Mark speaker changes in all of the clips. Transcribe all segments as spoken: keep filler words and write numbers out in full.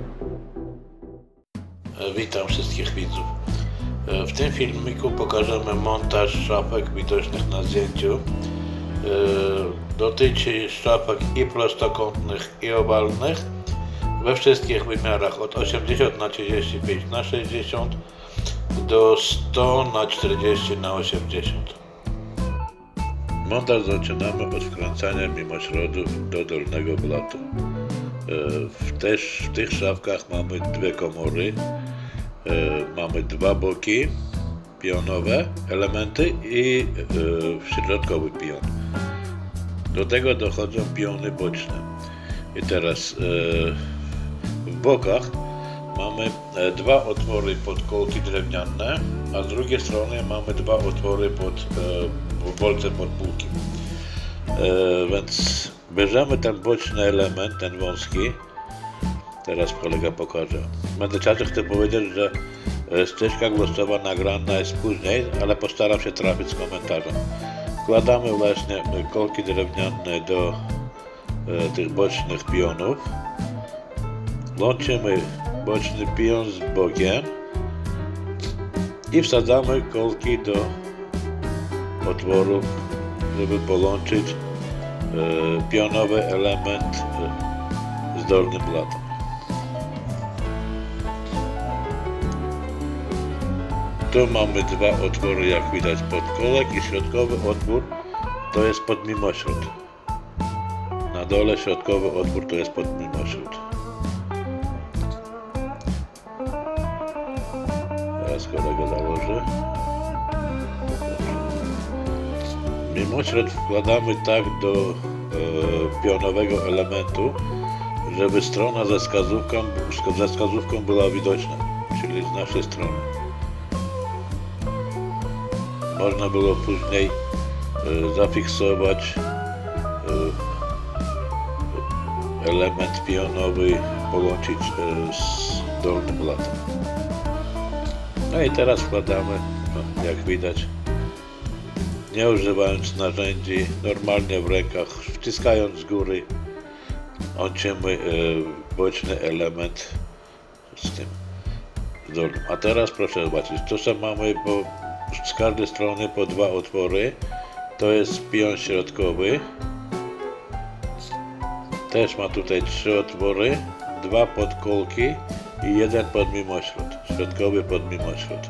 Speaker 1: Witam wszystkich widzów. W tym filmiku pokażemy montaż szafek widocznych na zdjęciu. Dotyczy szafek i prostokątnych, i owalnych we wszystkich wymiarach od osiemdziesiąt na trzydzieści pięć na sześćdziesiąt do sto na czterdzieści na osiemdziesiąt. Montaż zaczynamy od wkręcania mimośrodów do dolnego blatu. W, też, w tych szafkach mamy dwie komory, mamy dwa boki pionowe, elementy i środkowy pion. Do tego dochodzą piony boczne. I teraz w bokach mamy dwa otwory pod kołki drewniane, a z drugiej strony mamy dwa otwory pod bolce pod półki. Więc bierzemy ten boczny element, ten wąski. Teraz kolega pokaże. W międzyczasie chcę powiedzieć, że ścieżka głosowa nagrana jest później, ale postaram się trafić z komentarzem. Wkładamy właśnie kolki drewniane do e, tych bocznych pionów. Łączymy boczny pion z bokiem i wsadzamy kolki do otworów, żeby połączyć e, pionowy element e, z dolnym blatem. Tu mamy dwa otwory, jak widać, pod kolek i środkowy otwór to jest pod mimośród. Na dole środkowy otwór to jest pod mimośród. Teraz kolega założy. Mimośród wkładamy tak do e, pionowego elementu, żeby strona ze wskazówką, ze wskazówką była widoczna, czyli z naszej strony. Można było później e, zafiksować e, element pionowy, połączyć e, z dolnym blatem. No i teraz wkładamy, no, jak widać, nie używając narzędzi, normalnie w rękach, wciskając z góry, łączymy e, boczny element z tym dolnym. A teraz proszę zobaczyć, to co mamy po z każdej strony po dwa otwory, to jest pion środkowy, też ma tutaj trzy otwory, dwa podkolki i jeden pod mimośród, środkowy pod mimośród.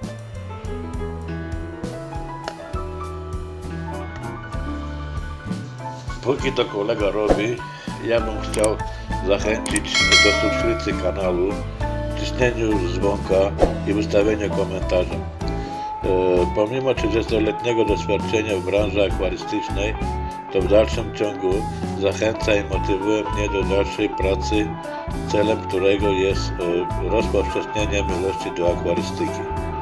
Speaker 1: Póki to kolega robi, ja bym chciał zachęcić do subskrypcji kanału, wciśnięciu dzwonka i wystawienia komentarza. Pomimo trzydziestoletniego doświadczenia w branży akwarystycznej, to w dalszym ciągu zachęca i motywuje mnie do dalszej pracy, celem którego jest rozpowszechnienie miłości do akwarystyki.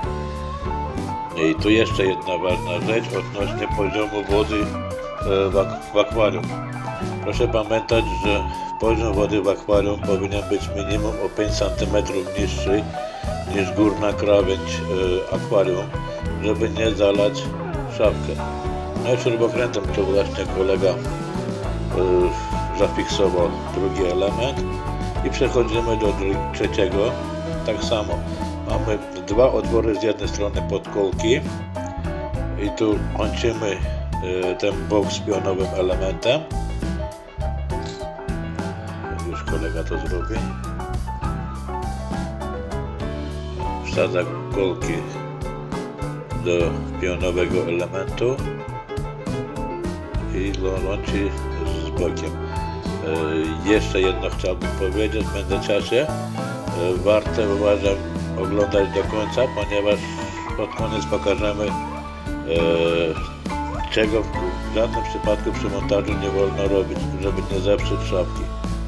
Speaker 1: I tu jeszcze jedna ważna rzecz odnośnie poziomu wody w akwarium. Proszę pamiętać, że poziom wody w akwarium powinien być minimum o pięć centymetrów niższy niż górna krawędź e, akwarium, żeby nie zalać szafkę. No i śrubokrętem to właśnie kolega e, zafiksował drugi element i przechodzimy do trzeciego. Tak samo mamy dwa otwory z jednej strony pod kolki i tu łączymy e, ten bok z pionowym elementem. Już kolega to zrobi. Wsadza kolki do pionowego elementu i łączy z bokiem. E, jeszcze jedno chciałbym powiedzieć w międzyczasie. E, warto, uważam, oglądać do końca, ponieważ pod koniec pokażemy, e, czego w żadnym przypadku przy montażu nie wolno robić, żeby nie zepsuć szafki.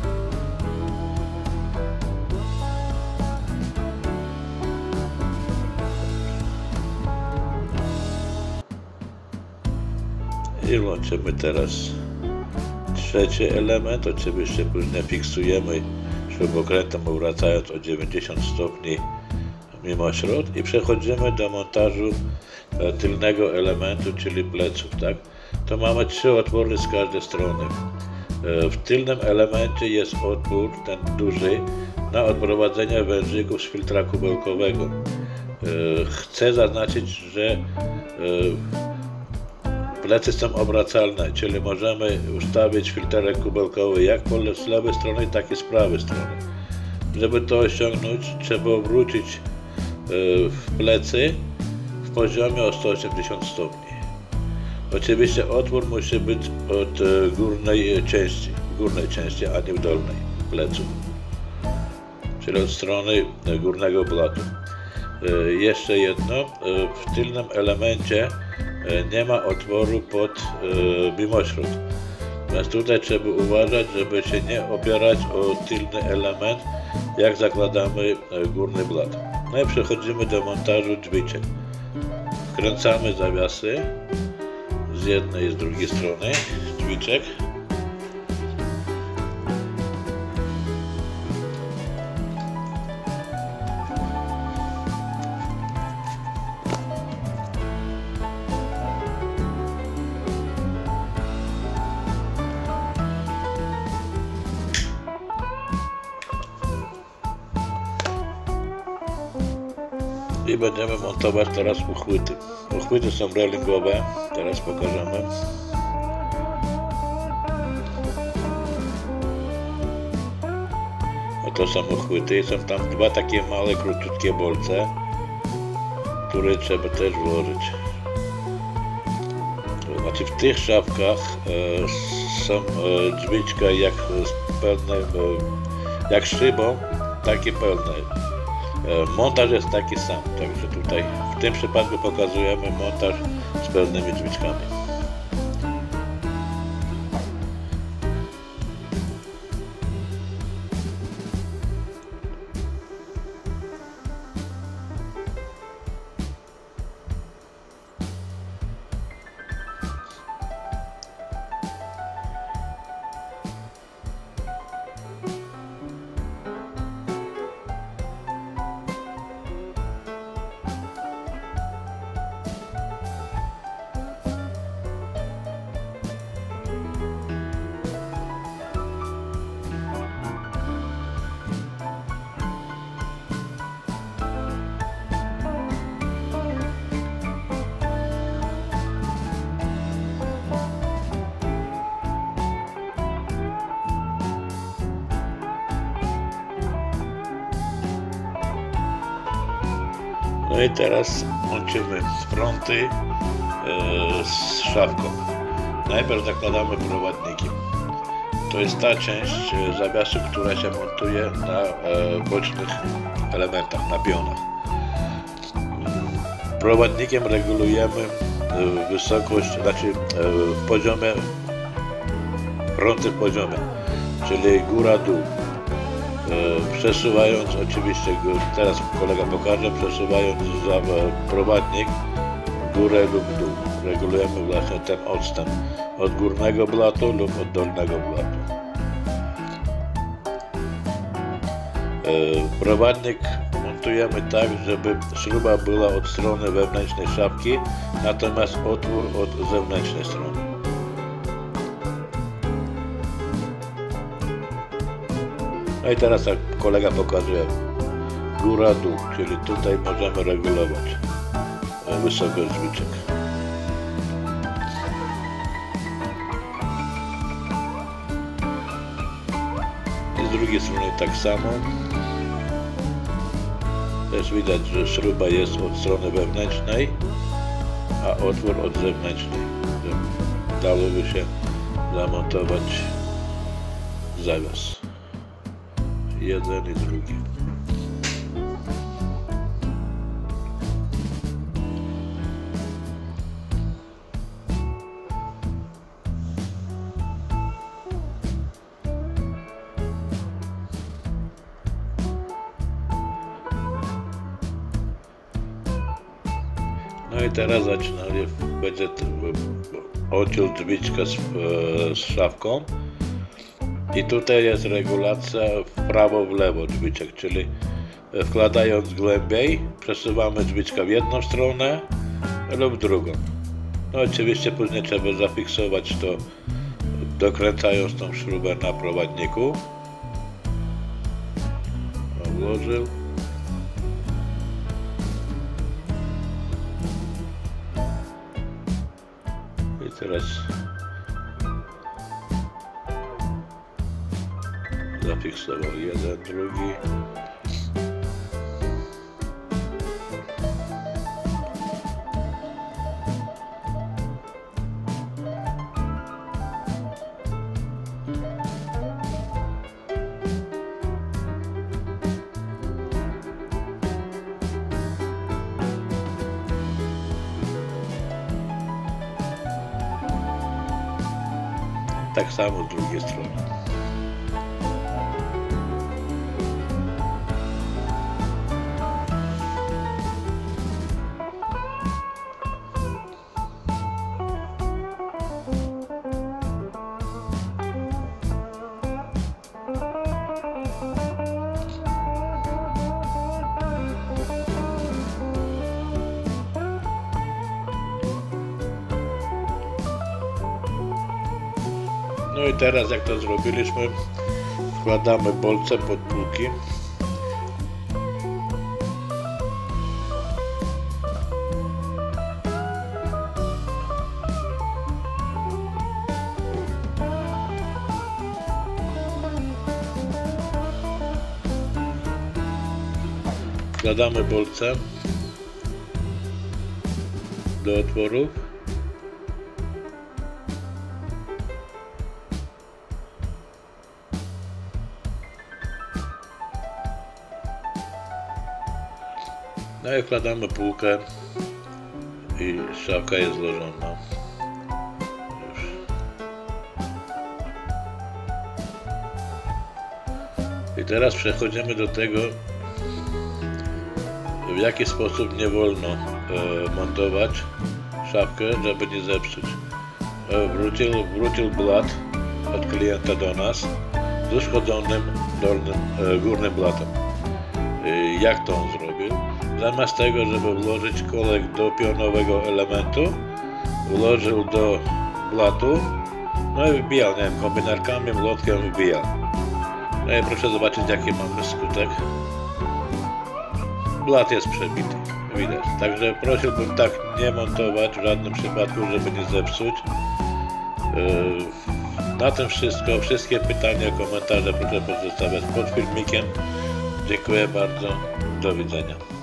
Speaker 1: I łączymy teraz trzeci element. Oczywiście później fiksujemy śrubokrętem, obracając o dziewięćdziesiąt stopni mimośród i przechodzimy do montażu tylnego elementu, czyli pleców, tak? To mamy trzy otwory z każdej strony. W tylnym elemencie jest otwór, ten duży, na odprowadzenie wężyków z filtra kubełkowego. Chcę zaznaczyć, że plecy są obracalne, czyli możemy ustawić filterek kubełkowy jak z lewej strony, tak i z prawej strony. Żeby to osiągnąć, trzeba obrócić plecy w poziomie o sto osiemdziesiąt stopni. Oczywiście otwór musi być od górnej części, górnej części, a nie w dolnej pleców, czyli od strony górnego blatu. Jeszcze jedno, w tylnym elemencie nie ma otworu pod mimośród, więc tutaj trzeba uważać, żeby się nie opierać o tylny element, jak zakładamy górny blat. No i przechodzimy do montażu drzwiczek. Wkręcamy zawiasy z jednej i z drugiej strony drzwiczek. I będziemy montować teraz uchwyty. Uchwyty są relingowe, teraz pokażemy. Oto są uchwyty, są tam dwa takie małe, króciutkie bolce, które trzeba też włożyć. Znaczy w tych szafkach e, są e, drzwiczka jak pełne, e, jak szybą, takie pełne. Montaż jest taki sam, także tutaj w tym przypadku pokazujemy montaż z pełnymi drzwiczkami. No i teraz łączymy fronty e, z szafką. Najpierw zakładamy prowadniki. To jest ta część zawiasu, która się montuje na e, bocznych elementach, na pionach. Prowadnikiem regulujemy e, wysokość, znaczy e, w poziomie, fronty w poziomie, czyli góra-dół. Przesuwając oczywiście, teraz kolega pokaże, przesuwając za prowadnik górę lub dół. Regulujemy właśnie ten odstęp od górnego blatu lub od dolnego blatu. Prowadnik montujemy tak, żeby śruba była od strony wewnętrznej szafki, natomiast otwór od zewnętrznej strony. No i teraz jak kolega pokazuje góra-dół, czyli tutaj możemy regulować wysokość drzwiczek. I z drugiej strony tak samo. Też widać, że śruba jest od strony wewnętrznej, a otwór od zewnętrznej. Dałoby się zamontować zawias. Jeden i drugi. No i teraz zaczynamy, będzie oddział drzwiczka z, z szafką. I tutaj jest regulacja w prawo, w lewo drzwiczek, czyli wkładając głębiej przesuwamy drzwiczka w jedną stronę lub w drugą. No oczywiście później trzeba zafiksować to, dokręcając tą śrubę na prowadniku. włożył. I teraz zafiksował jeden, drugi. Tak samo z drugiej strony. No i teraz, jak to zrobiliśmy, wkładamy bolce pod półki. Wkładamy bolce do otworów. No i wkładamy półkę i szafka jest złożona. Już. I teraz przechodzimy do tego, w jaki sposób nie wolno e, montować szafkę, żeby nie zepsuć. E, wrócił, wrócił blat od klienta do nas z uszkodzonym dolnym, e, górnym blatem. E, jak to on zrobił? Zamiast tego, żeby włożyć kolek do pionowego elementu, włożył do blatu, no i wybijał, nie wiem, kombinarkami, młotkiem wybijał. No i proszę zobaczyć, jaki mamy skutek. Blat jest przebity, widać. Także prosiłbym tak nie montować w żadnym przypadku, żeby nie zepsuć. Na tym wszystko. Wszystkie pytania, komentarze proszę pozostawiać pod filmikiem. Dziękuję bardzo. Do widzenia.